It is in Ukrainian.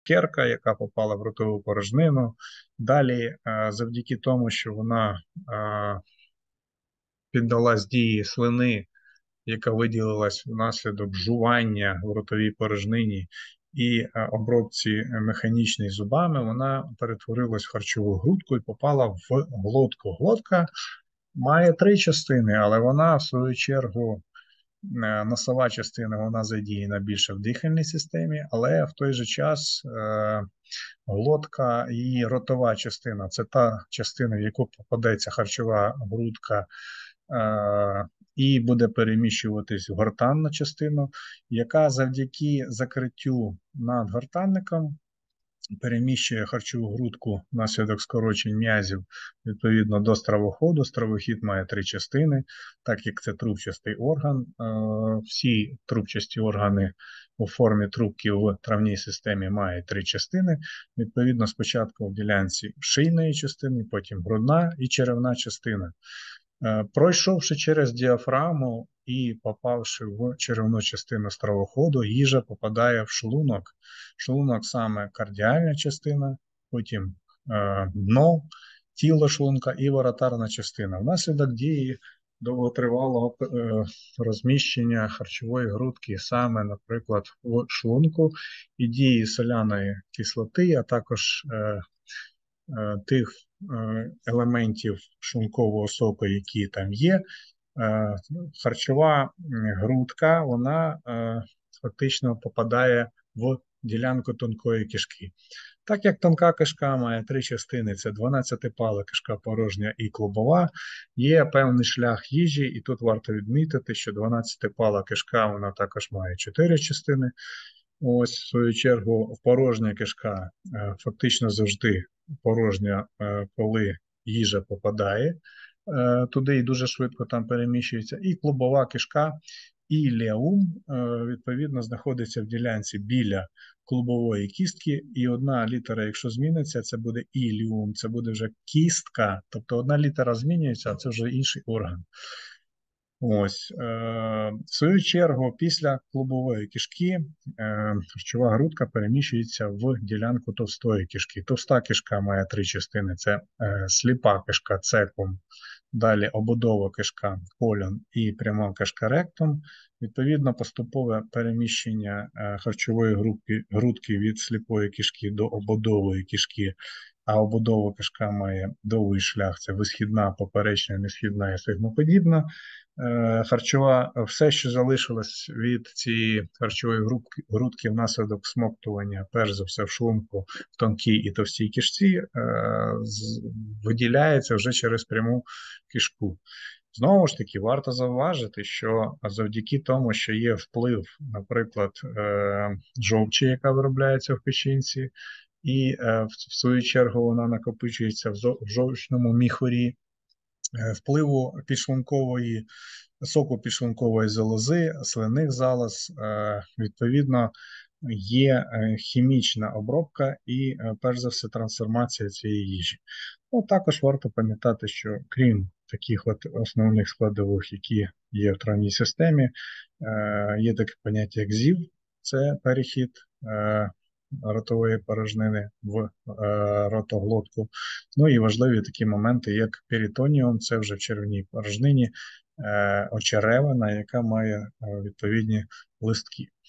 цукерка, яка попала в ротову порожнину. Далі, завдяки тому, що вона піддалась дії слини, яка виділилась внаслідок жування в ротовій порожнині і обробці механічній зубами, вона перетворилась в харчову грудку і попала в глотку. Глотка має три частини, але вона, в свою чергу, носова частина, вона задіяна більше в дихальній системі, але в той же час глотка і ротова частина – це та частина, в яку попадеться харчова грудка, і буде переміщуватись в гортанну частину, яка завдяки закриттю над гортанником переміщує харчову грудку внаслідок скорочень м'язів відповідно до стравоходу. Стравохід має три частини, так як це трубчастий орган. Всі трубчасті органи у формі трубки в травній системі мають три частини. Відповідно, спочатку в ділянці шийної частини, потім грудна і черевна частина. Пройшовши через діафрагму і попавши в черевну частину стравоходу, їжа попадає в шлунок. Шлунок саме кардіальна частина, потім дно, тіло шлунка і воротарна частина. Внаслідок дії довготривалого розміщення харчової грудки саме, наприклад, в шлунку і дії соляної кислоти, а також тих елементів шлункового соку, які там є, харчова грудка, вона фактично попадає в ділянку тонкої кишки. Так як тонка кишка має три частини, це 12-пала кишка порожня і клубова, є певний шлях їжі, і тут варто відмітити, що 12-пала кишка, вона також має 4 частини. Ось, в свою чергу, порожня кишка фактично завжди порожня, коли їжа попадає туди і дуже швидко там переміщується. І клубова кишка, ілеум, відповідно, знаходиться в ділянці біля клубової кістки. І одна літера, якщо зміниться, це буде ілеум, це буде вже кістка. Тобто одна літера змінюється, а це вже інший орган. Ось, в свою чергу, після клубової кишки харчова грудка переміщується в ділянку товстої кишки. Товста кишка має три частини: це сліпа кишка цекум, далі ободова кишка колон і пряма кишка ректум. Відповідно, поступове переміщення харчової грудки від сліпої кишки до ободової кишки, а ободова кишка має довгий шлях, це висхідна, поперечна, несхідна і сигмоподібна. Харчова, все, що залишилось від цієї харчової грудки внаслідок смоктування, перш за все в шлунку, в тонкій і товстій кишці, виділяється вже через пряму кишку. Знову ж таки, варто зауважити, що завдяки тому, що є вплив, наприклад, жовчі, яка виробляється в печінці, і в свою чергу вона накопичується в жовчному міхурі, впливу соку підшлункової залози, слинних залоз, відповідно, є хімічна обробка і, перш за все, трансформація цієї їжі. Також варто пам'ятати, що крім таких от основних складових, які є в травній системі, є таке поняття як ЗІВ, це перехід ротової порожнини в ротоглотку. Ну і важливі такі моменти, як перитоніум, це вже в черевній порожнині очеревина, яка має відповідні листки.